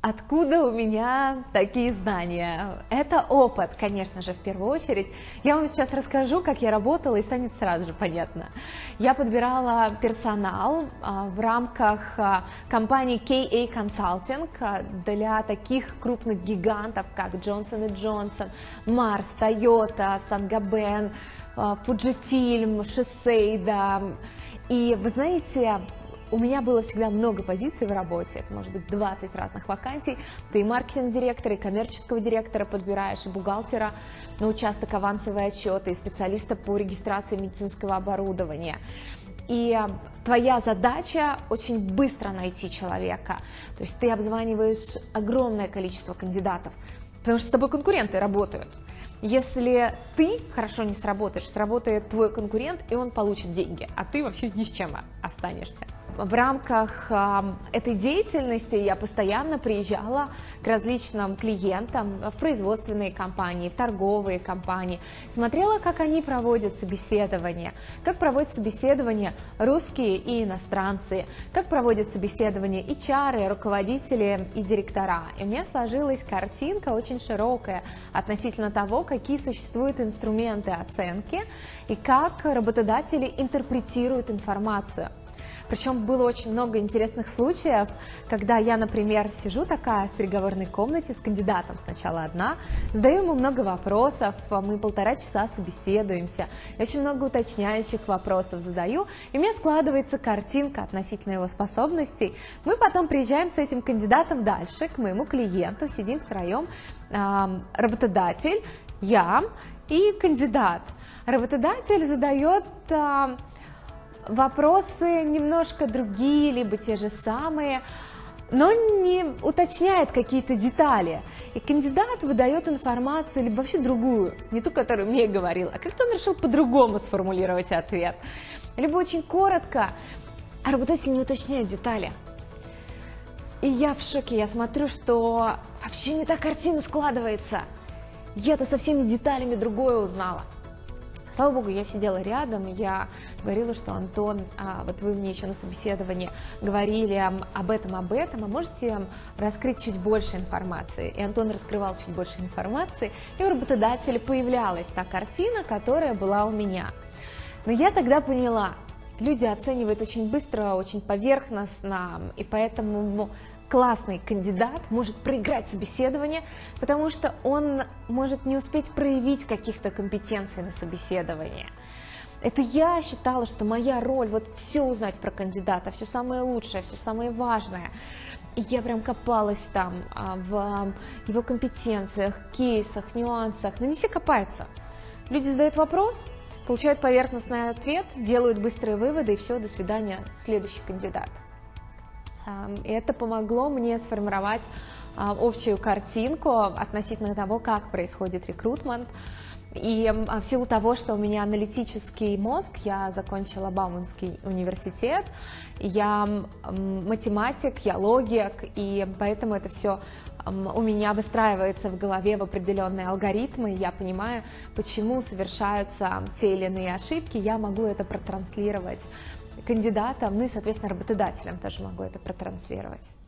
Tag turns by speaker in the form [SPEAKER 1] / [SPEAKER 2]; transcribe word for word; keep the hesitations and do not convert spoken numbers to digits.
[SPEAKER 1] Откуда у меня такие знания? Это опыт, конечно же, в первую очередь. Я вам сейчас расскажу, как я работала, и станет сразу же понятно. Я подбирала персонал в рамках компании кей эй Consulting для таких крупных гигантов, как Johnson энд Johnson, Mars, Toyota, Saint-Gobain, Fujifilm, Shiseido. И вы знаете, у меня было всегда много позиций в работе, это может быть двадцать разных вакансий, ты и маркетинг-директора, и коммерческого директора подбираешь, и бухгалтера на участок авансовые отчеты, и специалиста по регистрации медицинского оборудования. И твоя задача очень быстро найти человека, то есть ты обзваниваешь огромное количество кандидатов, потому что с тобой конкуренты работают. Если ты хорошо не сработаешь, сработает твой конкурент, и он получит деньги, а ты вообще ни с чем останешься. В рамках э, этой деятельности я постоянно приезжала к различным клиентам в производственные компании, в торговые компании, смотрела, как они проводят собеседования, как проводят собеседования русские и иностранцы, как проводят собеседования эйч ар, руководители и директора. И у меня сложилась картинка очень широкая относительно того, какие существуют инструменты оценки и как работодатели интерпретируют информацию. Причем было очень много интересных случаев, когда я, например, сижу такая в переговорной комнате с кандидатом, сначала одна, задаю ему много вопросов, мы полтора часа собеседуемся, очень много уточняющих вопросов задаю, и у меня складывается картинка относительно его способностей. Мы потом приезжаем с этим кандидатом дальше, к моему клиенту, сидим втроем, работодатель, я и кандидат. Работодатель задает вопросы немножко другие, либо те же самые, но не уточняет какие-то детали. И кандидат выдает информацию, либо вообще другую, не ту, которую мне говорил, а как-то он решил по-другому сформулировать ответ. Либо очень коротко, а работодатель не уточняет детали. И я в шоке, я смотрю, что вообще не та картина складывается. Я-то со всеми деталями другое узнала. Слава богу, я сидела рядом, я говорила, что Антон, а, вот вы мне еще на собеседовании говорили об этом, об этом, а можете раскрыть чуть больше информации? И Антон раскрывал чуть больше информации, и у работодателя появлялась та картина, которая была у меня. Но я тогда поняла, люди оценивают очень быстро, очень поверхностно, и поэтому классный кандидат может проиграть собеседование, потому что он может не успеть проявить каких-то компетенций на собеседовании. Это я считала, что моя роль вот все узнать про кандидата, все самое лучшее, все самое важное. И я прям копалась там в его компетенциях, кейсах, нюансах, но не все копаются. Люди задают вопрос, получают поверхностный ответ, делают быстрые выводы, и все, до свидания, следующий кандидат. И это помогло мне сформировать общую картинку относительно того, как происходит рекрутмент. И в силу того, что у меня аналитический мозг, я закончила Бауманский университет, я математик, я логик, и поэтому это все у меня выстраивается в голове в определенные алгоритмы, я понимаю, почему совершаются те или иные ошибки, я могу это протранслировать кандидатам, ну и, соответственно, работодателям тоже могу это протранслировать.